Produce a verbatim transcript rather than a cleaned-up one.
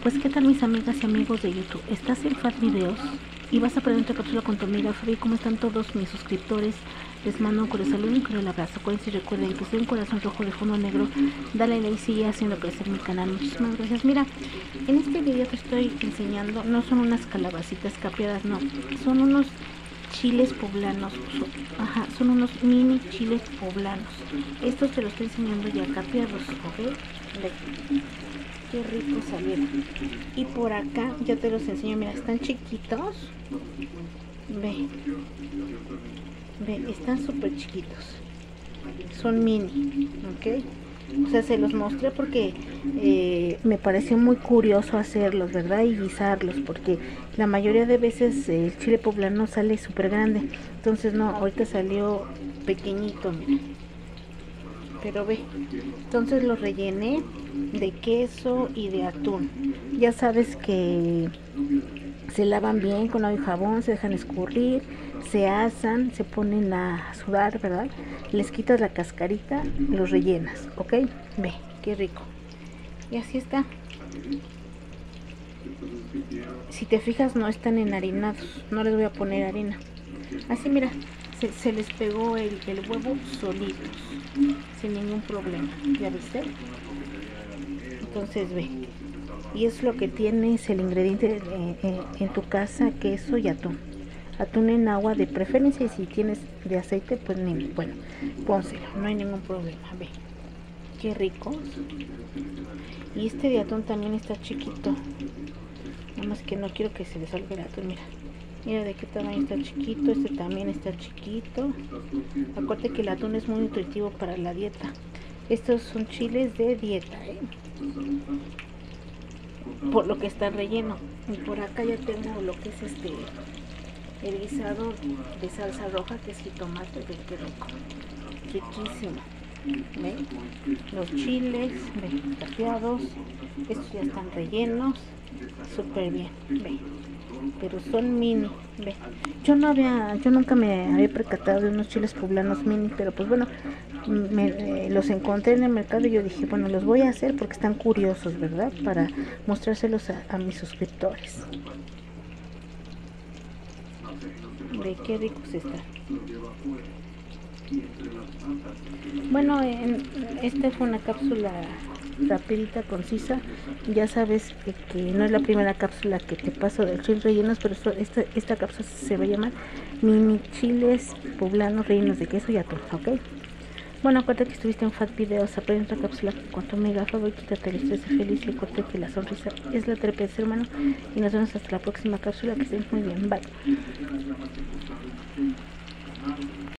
Pues qué tal mis amigas y amigos de YouTube, estás en Fat Videos y vas a aprender otra cápsula con tu amiga Fabi. ¿Cómo están todos mis suscriptores? Les mando un cordial saludo y un cordial abrazo. Acuérdense y recuerden que soy un corazón rojo de fondo negro. Dale like y sigue haciendo crecer mi canal. Muchísimas gracias. Mira, en este video te estoy enseñando, no son unas calabacitas capeadas, no, son unos chiles poblanos. Son, ajá, son unos mini chiles poblanos. Estos te los estoy enseñando ya capeados, ¿ok? Ve. Qué rico salieron. Y por acá ya te los enseño, mira, están chiquitos. Ve, ve, están súper chiquitos. Son mini, ok. O sea, se los mostré porque eh, me pareció muy curioso hacerlos, ¿verdad? Y guisarlos, porque la mayoría de veces eh, el chile poblano sale súper grande. Entonces no, ahorita salió pequeñito, mira. Pero ve, entonces los rellené de queso y de atún. Ya sabes que se lavan bien con agua y jabón, se dejan escurrir, se asan, se ponen a sudar, ¿verdad? Les quitas la cascarita, los rellenas, ¿ok? Ve, qué rico. Y así está. Si te fijas, no están enharinados, no les voy a poner harina. Así, mira, se, se les pegó el, el huevo solitos, sin ningún problema, ¿ya viste? Entonces ve, y es lo que tienes el ingrediente en, en, en tu casa: queso y atún. Atún en agua de preferencia, y si tienes de aceite, pues ni, bueno, pónselo, no hay ningún problema. Ve, qué ricos. Y este de atún también está chiquito, nada más que no quiero que se le salga el atún. Mira, mira de qué tamaño está chiquito. Este también está chiquito. Acuérdate que el atún es muy nutritivo para la dieta. Estos son chiles de dieta, ¿eh? Por lo que está relleno. Y por acá ya tengo lo que es este el guisado de salsa roja, que es jitomate. De qué rico, riquísimo. ¿Ve? Los chiles, ¿ve? Capeados. Estos ya están rellenos, súper bien. ¿Ve? Pero son mini, ¿ve? Yo no había, yo nunca me había percatado de unos chiles poblanos mini, pero pues bueno, me, eh, los encontré en el mercado y yo dije, bueno, los voy a hacer porque están curiosos, ¿verdad? Para mostrárselos a, a mis suscriptores. Ve qué ricos están. Bueno, en, esta fue una cápsula rapidita, concisa. Ya sabes que, que no es la primera cápsula que te paso del chile rellenos, pero esto, esta, esta cápsula se va a llamar mini chiles poblanos rellenos de queso y atún, ¿ok? Bueno, acuérdate que estuviste en Fat Videos. Aprende otra cápsula con tu amiga Fabi. Quítate el estrés, feliz y acuérdate que la sonrisa es la terapia del ser humano. Y nos vemos hasta la próxima cápsula. Que estén muy bien, bye.